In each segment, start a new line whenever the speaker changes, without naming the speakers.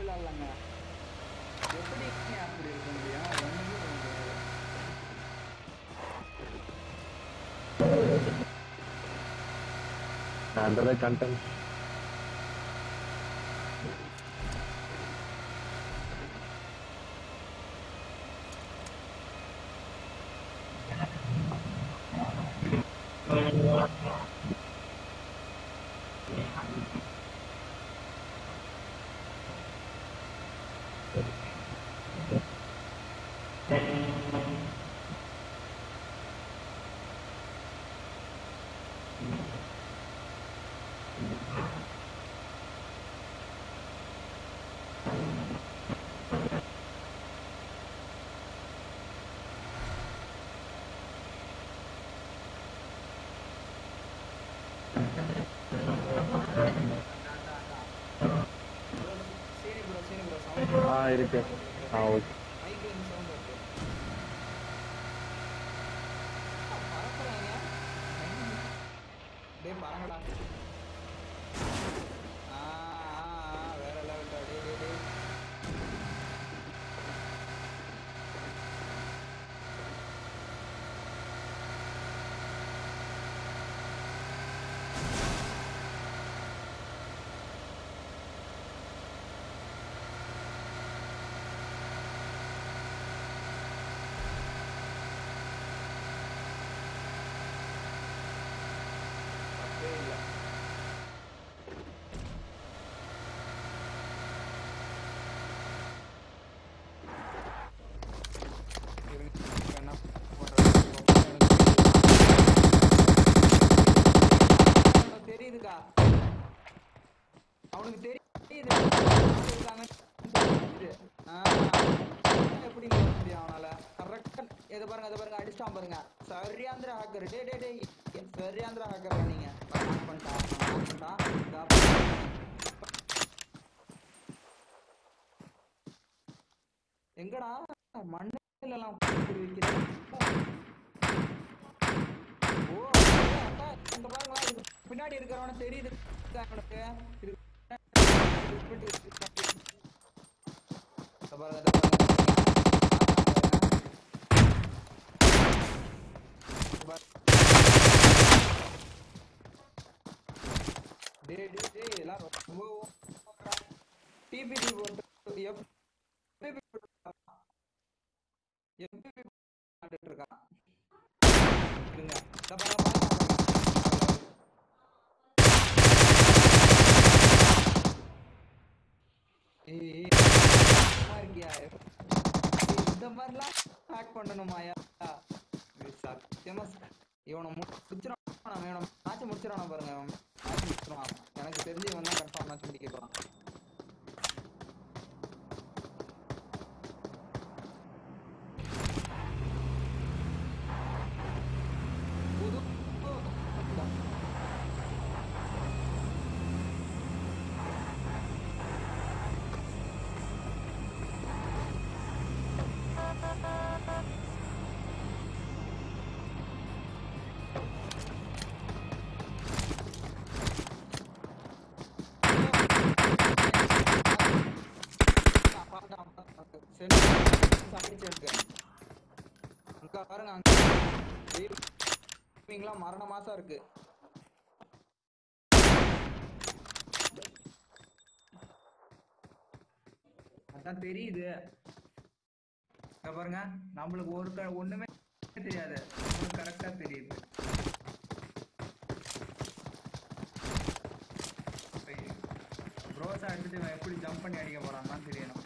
இல்லைங்க. எப்படி அப்படி இருக்க முடியும்? ஒண்ணுமே பண்ண முடியாது.
அந்த கண்டென்ட் இருக்கு. ஓகே.
பறங்கடா. வேற லெவல். அவனுக்கு தெரியுது எப்படி முடியும் அவனால. கரெக்டா எதை பாருங்க அடிச்சிட்டான் பாருங்க. சரியாந்திர ஹேக்கர். டே சரியாந்திர ஹேக்கர். நீங்க எங்கடா மண்ணில எல்லாம் வைக்கிறேன். ஓ இந்த பாருங்க பின்னாடி இருக்கிறவன தெரியுது அவனுக்கு. இந்த மாதிரிலாம் ஹேக் பண்ணணுமாயா? சத்தியமா இவனை மேட்ச் முடிச்சிடான பாருங்க. மேட்ச் முடிச்சிருவான். எனக்கு தெரிஞ்சு இவன் தான் கன்ஃபார்ம் மேட்ச் முடிக்க போறான். மரண மாசம் இருக்கு. அதான் தெரியுது பாருங்க. நம்மளுக்கு ஒண்ணுமே தெரியாது. கரெக்டா தெரியுது. ப்ரோஸா எடுத்துட்டு இவன் எப்படி ஜம்ப் பண்ணி அடிக்க போறான்னு தெரியணும்.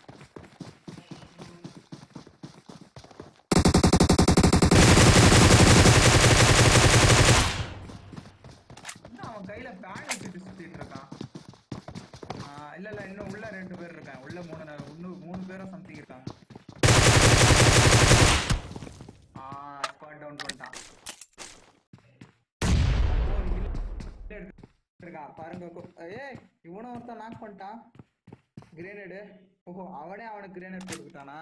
அவன் கையில பேட் வச்சுட்டு சுத்திட்டு இருக்கான். இல்ல இன்னும் உள்ள 2 பேர் இருக்காங்க. உள்ள 3 பேரும் சம்திங் இருக்காங்க. ஸ்குவாட் டவுன் பண்ணிட்டான். பாருங்க. ஏய் இவனும் ஒருத்தன் நாக் பண்ணிட்டான். கிரேனேடு. ஓஹோ அவனுக்கு கிரேனேட் போட்டுக்கிட்டானா?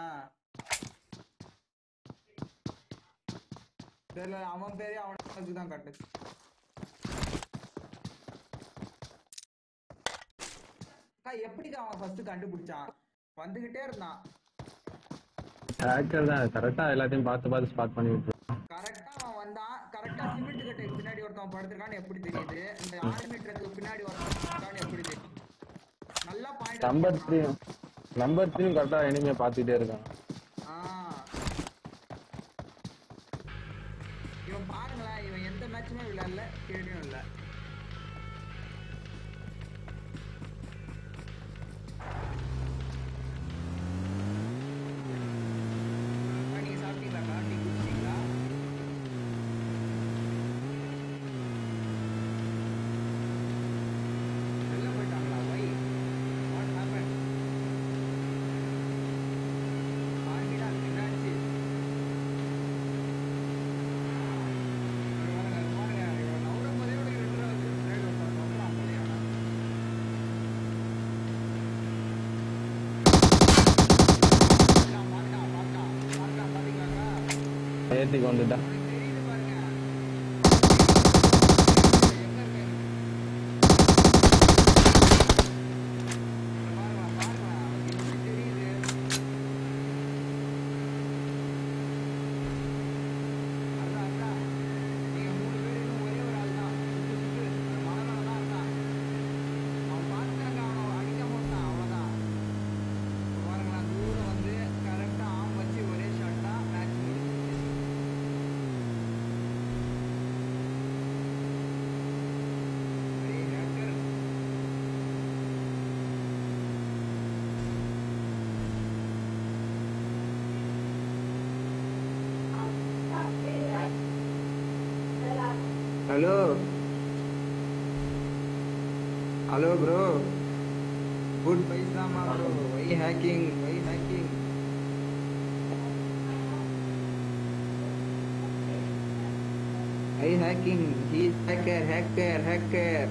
தெரியல. அவன் பேரே அவனுக்கு தான் கட்டுச்சு. எப்படிக்கா அவன் ஃபர்ஸ்ட் கண்டுபிடிச்சான்? வந்துகிட்டே இருந்தான்.
ஹேக்கர் தான் கரெக்டா எல்லாத்தையும் பார்த்து ஸ்பாட் பண்ணி விட்டுருவான்.
கரெக்டா அவன் வந்தான். கரெக்டா சிமெண்ட் கட்டைக்கு பின்னாடி ஒருத்தன் படுத்திருக்கான்னு எப்படி தெரியுது? இந்த ஆர்மி ட்ரக்கு பின்னாடி ஒருத்தன் இருக்கான்னு எப்படி தெரியுது? நல்லா பாயிண்ட்.
நம்பர் 3 கரெக்டா எனிமே பார்த்துட்டே இருக்கான்.
இவன் பாருங்களேன், இவன் எந்த மேட்சுமே விளையாடல, கேடியும் இல்ல. நீங்க சாப்பிட்டீங்களா? டீ குடிச்சீங்களா? வெளில போயிட்டாங்களா? Why what happen? ஆர்மிடா என்னாச்சு? பாருங்க இவன் நவுற போதே ஒரு 2 பின்னாடி ஒருத்தன் நவுறான் போலையா? பாத்தீங்களா?
ஏத்தி கொண்டுட்டான்.
தெரியுது பாருங்க. எங்க இருக்கு? பாருங்க எப்படி தெரியுது? அதான் நீங்க 3 பேர் இன்னும் ஒரே ஒரு ஆள் தான். மனநல தான் இருக்கான். அவன் பார்த்தாங்க, அவனை அடிக்க போட்டான், அவ்வளவுதான். பாருங்களா, தூரம் வந்து கரெக்டா ஆம் வச்சு ஒரே ஷாட்டா மேட்ச் முடிஞ்சிச்சு. Hello bro, good paisama bro. Why hacking? He's hacker.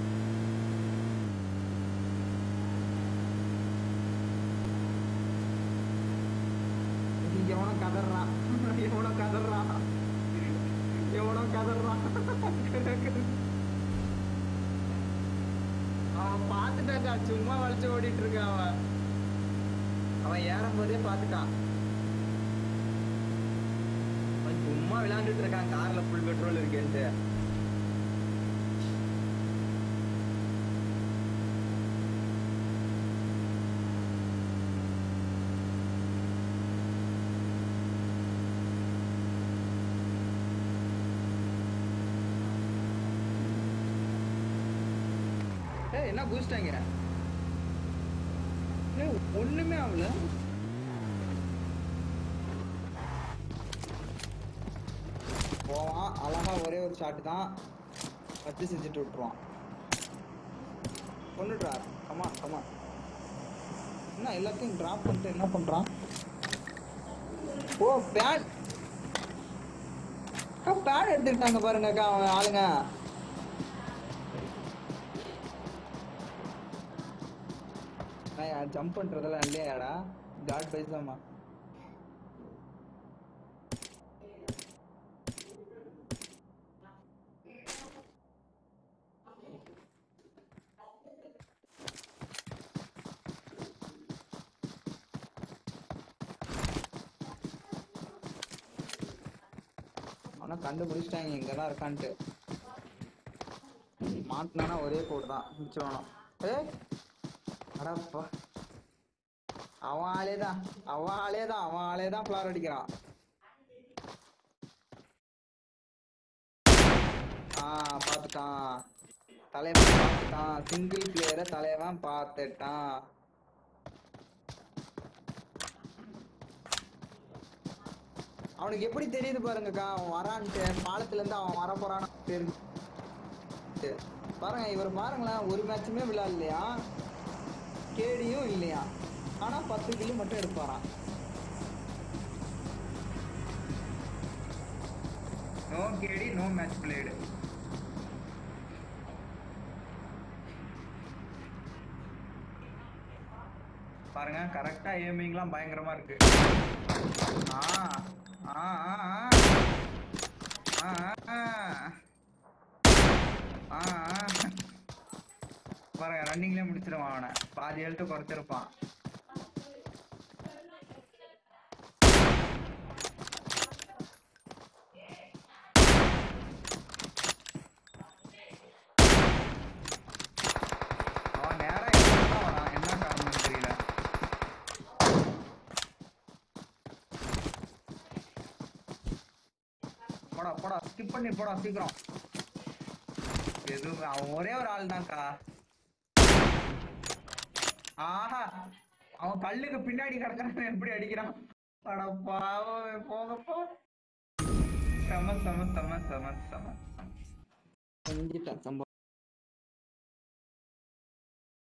எவனோ கதறான். அவன் பார்த்துட்டாங்க, சும்மா வளைச்சு ஓடிட்டு இருக்கான். அவன் ஏறும் போதே பார்த்துட்டான். அவன் சும்மா விளையாண்டுட்டு இருக்கான், கார்ல ஃபுல் பெட்ரோல் இருக்குன்ட்டு. என்ன பூஸ்டாங்க? ஒண்ணுமே ஆகல. போவான் அழகா, ஒரே ஒரு ஷாட் தான் வச்சு செஞ்சுட்டு விட்டுருவான். கொண்டுட்றார். கமான் என்ன எல்லாத்தையும் டிராப் பண்ணிட்டு என்ன பண்றான்? ஓ பேட் எடுத்துக்கிட்டாங்க பாருங்கக்கா அவன் ஆளுங்க. ஜம்ப் பண்றதெல்லாம் இல்லையாடா? காட் பைசாமா. ஆனா கண்டுபிடிச்சிட்டாங்க இங்கதான் இருக்கான்ட்டு. மாட்டினா ஒரே கோடு தான் மிச்சம். அடப்பா, அவன் ஆளேதான் ஃபிளார் அடிக்கிறான். பார்த்துட்டான் தலைவன், பார்த்துட்டான் சிங்கிள் பிளேயரை தலைவன் பார்த்துட்டான். அவனுக்கு எப்படி தெரியுது பாருங்கக்கா, அவன் வரான்ட்டு. பாலத்துல இருந்து அவன் வர போறான்னு தெரிஞ்சு பாருங்க. இவர் பாருங்களேன், ஒரு மேட்சுமே விளையாடலையா, கேடியும் இல்லையா, ஆனா 10 கிலோ மட்டும் எடுப்பாராம். No KD, no match played. பாருங்க, கரெக்டா ஏமிங்லாம் பயங்கரமா இருக்கு. பாருங்க ரன்னிங்லயே முடிச்சிருவான் அவனை. பாதி எழுத்து குறைச்சிருப்பான். அவன் நேரா எங்கதான் வரான், என்ன காரணம்னு தெரியல. போடா போடா ஸ்கிப் பண்ணி போடா சீக்கிரம். எதுவும் அவன் ஒரே ஒரு ஆள் தான்க்கா. ஆஹா அவன் கல்லுக்கு பின்னாடி கிடக்குறான், எப்படி அடிக்கிறான். அட பாவம் போகப்போ. செம செம செம செம செம
செஞ்சுட்டான் சம்பவம்.